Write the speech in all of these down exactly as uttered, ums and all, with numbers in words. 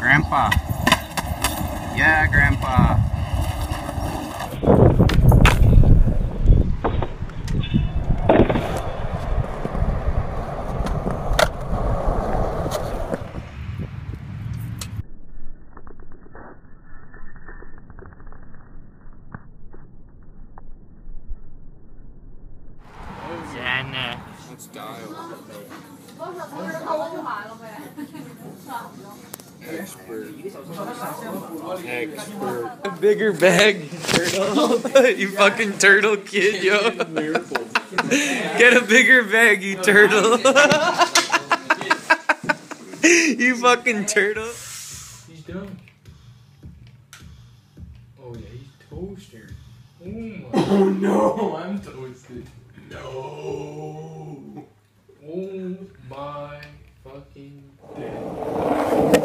Grandpa. Yeah, Grandpa. Sana. Let's dial. Expert. Expert. A bigger bag, turtle. You fucking turtle kid, yo. Get a bigger bag, you turtle. You fucking turtle. He's done. Oh yeah, he's toasted. Oh my. Oh no, I'm toasted. No. Oh my fucking day.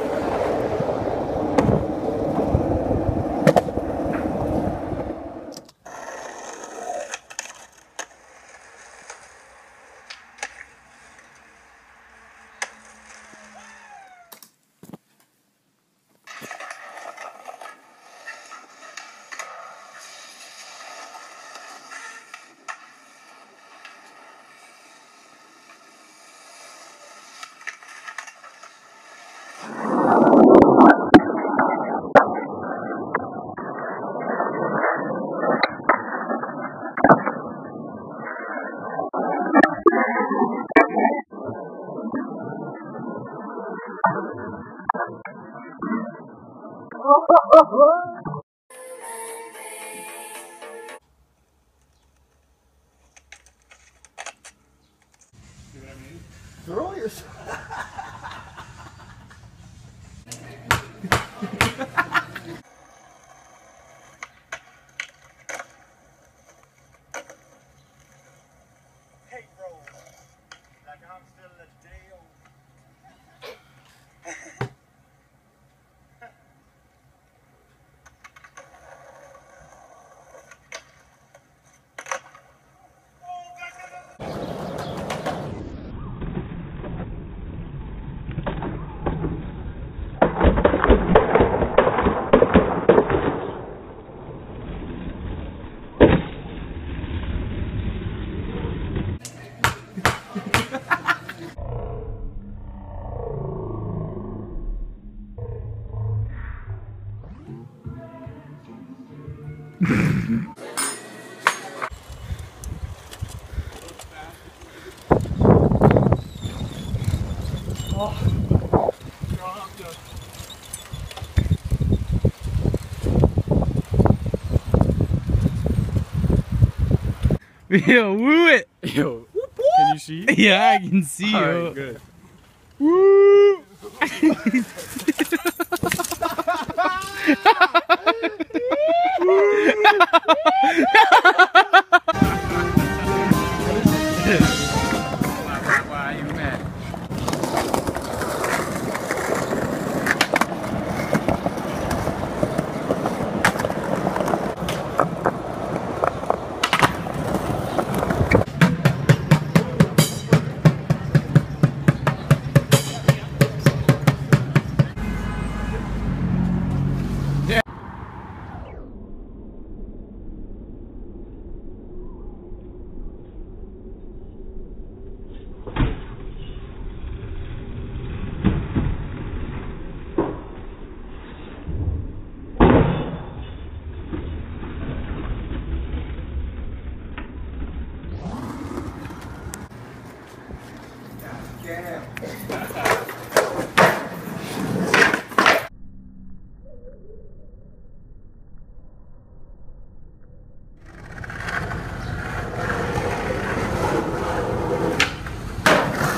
Throw yourself. Hey, bro. Like I'm still a day old. Yo, woo it. Yo, can you see? Yeah, I can see Alright, you. good. Woo! Why you mad?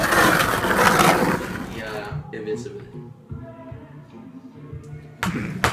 Yeah, invincible.